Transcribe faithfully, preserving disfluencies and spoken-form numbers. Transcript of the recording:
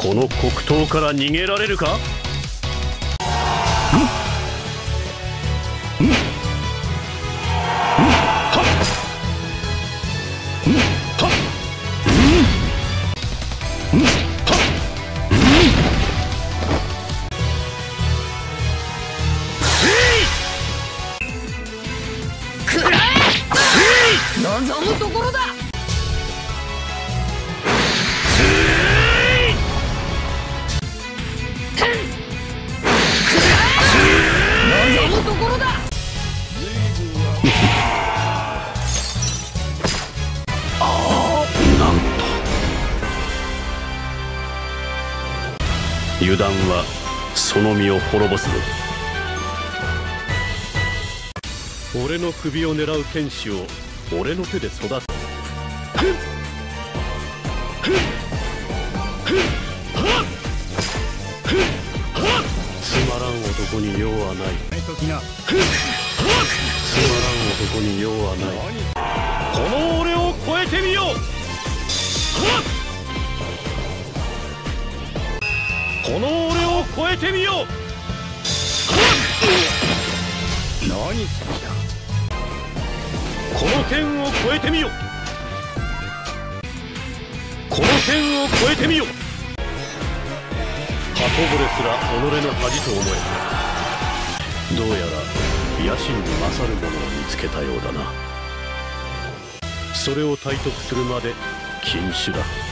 この黒刀から逃げられるか。んんんはっんはっんんはっくらえ望むところだ。望むところだ。 ああ、なんと油断はその身を滅ぼすぞ。俺の首を狙う天使を俺の手で育て。つまらん男に用はない。つまらん男に用はない。この俺を超えてみよう。この俺を超えてみよう。何するんだ。この剣を超えてみよ。この剣を超えてみよ。刃こぼれすら己の恥と思え。どうやら野心に勝るものを見つけたようだな。それを体得するまで禁酒だ。